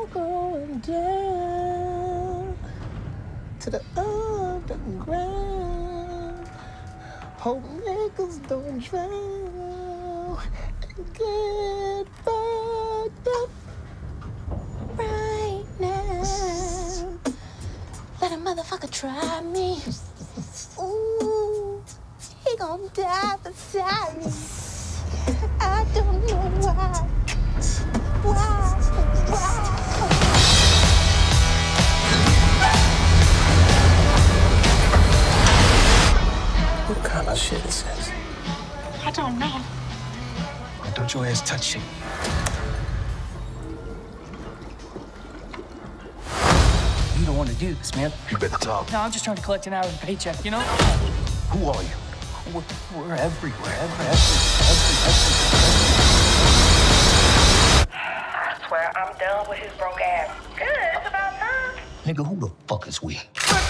going down to the underground. Hope niggas don't drown and get fucked up right now. Let a motherfucker try me. Ooh, he gon' die beside me. I don't know why. Why? What kind of shit is this? I don't know. Don't your ass touch it. You don't want to do this, man. You better talk. No, I'm just trying to collect an hourly paycheck, you know? Who are you? We're everywhere. I swear I'm done with his broke ass. Good, it's about time. Nigga, who the fuck is we?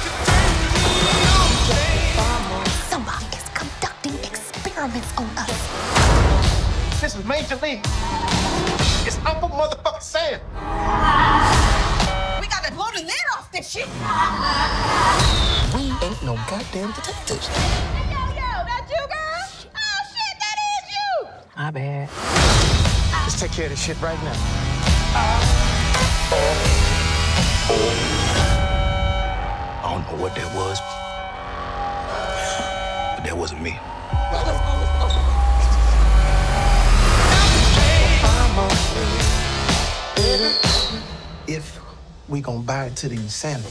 Somebody is conducting experiments on us. This is Major League. It's Uncle Motherfucking Sam. We gotta blow the lid off this shit. We ain't no goddamn detectives. Yo, that's you, girl? Oh, shit, that is you. My bad. Let's take care of this shit right now. I don't know what that was, but that wasn't me. If we gonna buy it to the insanity,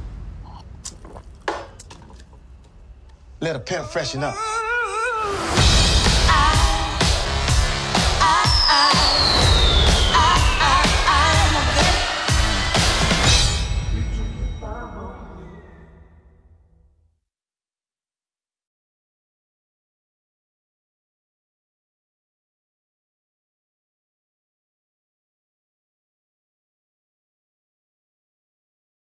let a pimp freshen up.